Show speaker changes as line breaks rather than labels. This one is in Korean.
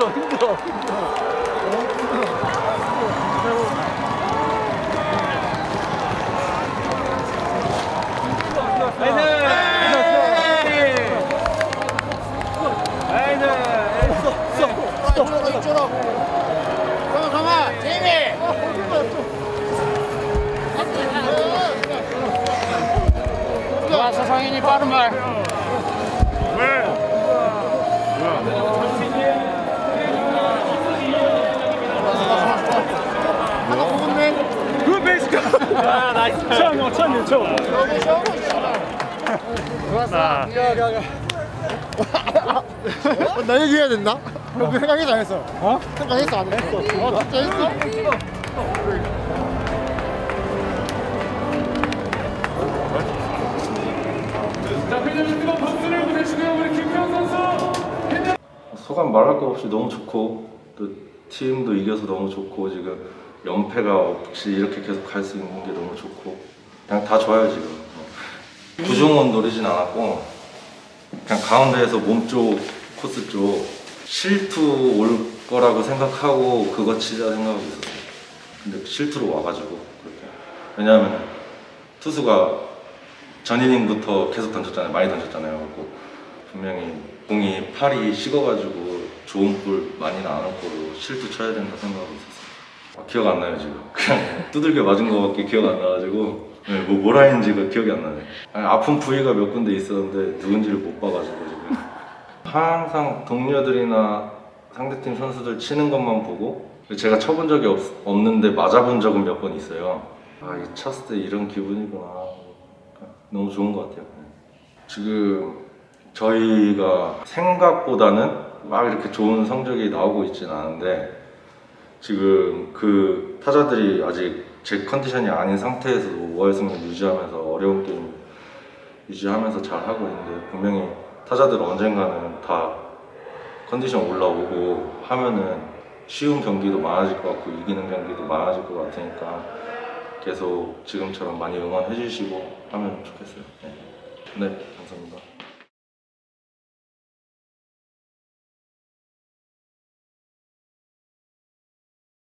힘들어.
가만, 제이미. 좋았어, 성인이 빠른 말. 하나 보겠네.
굿 베이스카. 아 나이스. 처음.
좋았어.
가.
나 얘기해야 된다? 형 생각해서 안 했어.
어?
생각했어 안 했어? 진짜 했어?
자, 팬여러분 뜨거운 박수를 보내주시고요. 우리 김태형 선수.
소감 말할 거 없이 너무 좋고 또 팀도 이겨서 너무 좋고 지금 연패가 없이 이렇게 계속 갈 수 있는 게 너무 좋고 그냥 다 좋아요 지금. 구종원 노리진 않았고 그냥 가운데에서 몸쪽 코스 쪽 실투 올 거라고 생각하고 그거 치자 생각하고 있었어요. 근데 실투로 와가지고 그렇게. 왜냐하면 투수가 전 이닝부터 계속 던졌잖아요. 많이 던졌잖아요. 그리고 분명히 공이 팔이 식어가지고 좋은 볼 많이는 안 올 거로 실투 쳐야 된다 생각하고 있었어요. 기억 안 나요 지금. 그냥 두들겨 맞은 거밖에 기억 안 나가지고 네, 뭐라 했는지가 기억이 안 나네. 아니, 아픈 부위가 몇 군데 있었는데 누군지를 못 봐가지고 지금. 항상 동료들이나 상대팀 선수들 치는 것만 보고 제가 쳐본 적이 없는데 맞아본 적은 몇 번 있어요. 아, 이 쳤을 때 이런 기분이구나. 너무 좋은 것 같아요. 지금 저희가 생각보다는 막 이렇게 좋은 성적이 나오고 있지는 않은데 지금 그 타자들이 아직 제 컨디션이 아닌 상태에서도 5할 승률 유지하면서 어려운 게임 유지하면서 잘 하고 있는데 분명히 타자들 언젠가는 다 컨디션 올라오고 하면은 쉬운 경기도 많아질 것 같고 이기는 경기도 많아질 것 같으니까 계속 지금처럼 많이 응원해 주시고 하면 좋겠어요. 네, 감사합니다.